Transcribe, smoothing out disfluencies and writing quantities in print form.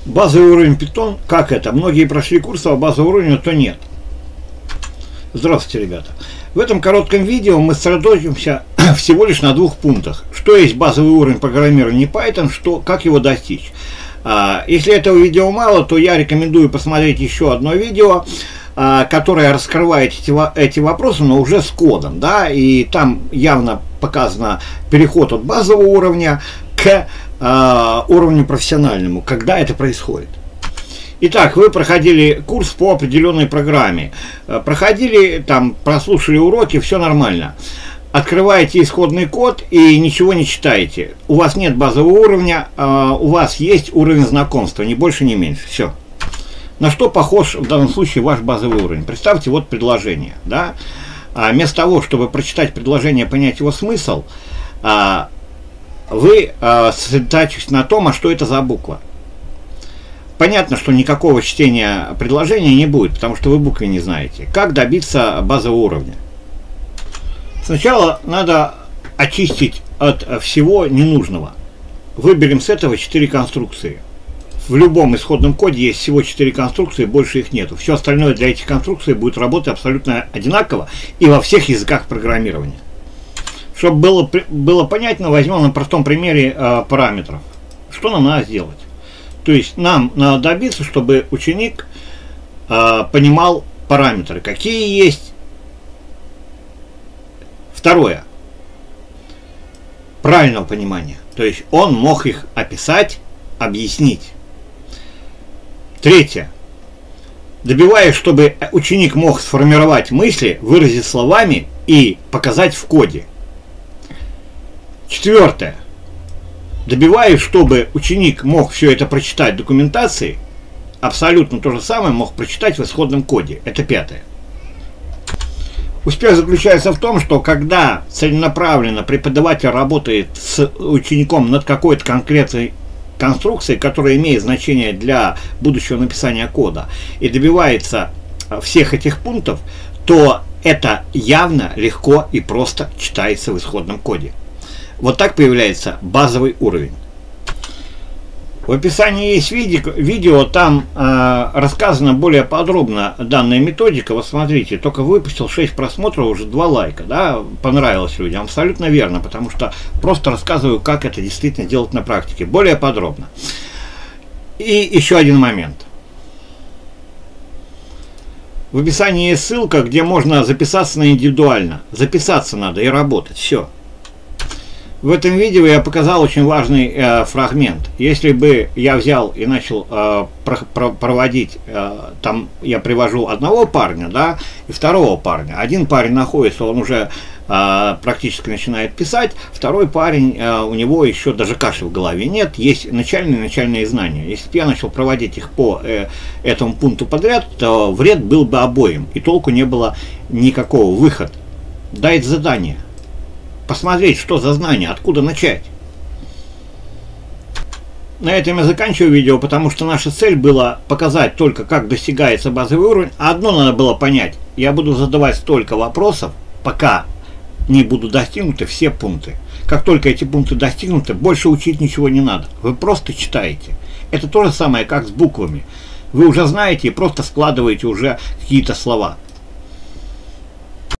Базовый уровень Python, как это? Многие прошли курсы, а базового уровня то нет. Здравствуйте, ребята. В этом коротком видео мы сосредоточимся всего лишь на двух пунктах. Что есть базовый уровень программирования Python, как его достичь. Если этого видео мало, то я рекомендую посмотреть еще одно видео, которое раскрывает эти вопросы, но уже с кодом. Да? И там явно показано переход от базового уровня к уровню профессиональному, когда это происходит. Итак, вы проходили курс по определенной программе, проходили, там, прослушали уроки, все нормально. Открываете исходный код и ничего не читаете. У вас нет базового уровня, у вас есть уровень знакомства, ни больше, ни меньше. Все. На что похож в данном случае ваш базовый уровень? Представьте, вот предложение. Да? Вместо того, чтобы прочитать предложение, понять его смысл, вы сосредотачиваетесь на том, а что это за буква. Понятно, что никакого чтения предложения не будет, потому что вы буквы не знаете. Как добиться базового уровня? Сначала надо очистить от всего ненужного. Выберем с этого 4 конструкции. В любом исходном коде есть всего 4 конструкции, больше их нету. Все остальное для этих конструкций будет работать абсолютно одинаково и во всех языках программирования. Чтобы было понятно, возьмем на простом примере параметров. Что нам надо сделать? То есть нам надо добиться, чтобы ученик понимал параметры, какие есть. Второе. Правильного понимания. То есть он мог их описать, объяснить. Третье. Добиваясь, чтобы ученик мог сформировать мысли, выразить словами и показать в коде. Четвертое. Добиваюсь, чтобы ученик мог все это прочитать в документации, абсолютно то же самое мог прочитать в исходном коде. Это пятое. Успех заключается в том, что когда целенаправленно преподаватель работает с учеником над какой-то конкретной конструкцией, которая имеет значение для будущего написания кода, и добивается всех этих пунктов, то это явно легко и просто читается в исходном коде. Вот так появляется базовый уровень. В описании есть видео, там рассказана более подробно данная методика. Вот смотрите, только выпустил 6 просмотров, уже 2 лайка. Да? Понравилось людям, абсолютно верно, потому что просто рассказываю, как это действительно делать на практике, более подробно. И еще один момент. В описании есть ссылка, где можно записаться на индивидуально. Записаться надо и работать, все. В этом видео я показал очень важный фрагмент. Если бы я взял и начал проводить, там я привожу одного парня, да, и второго парня. Один парень находится, он уже практически начинает писать, второй парень, у него еще даже каши в голове нет, есть начальные знания. Если бы я начал проводить их по этому пункту подряд, то вред был бы обоим, и толку не было никакого. Выход. Дать задание. Посмотреть, что за знания, откуда начать. На этом я заканчиваю видео, потому что наша цель была показать только, как достигается базовый уровень. А одно надо было понять. Я буду задавать столько вопросов, пока не будут достигнуты все пункты. Как только эти пункты достигнуты, больше учить ничего не надо. Вы просто читаете. Это то же самое, как с буквами. Вы уже знаете и просто складываете уже какие-то слова.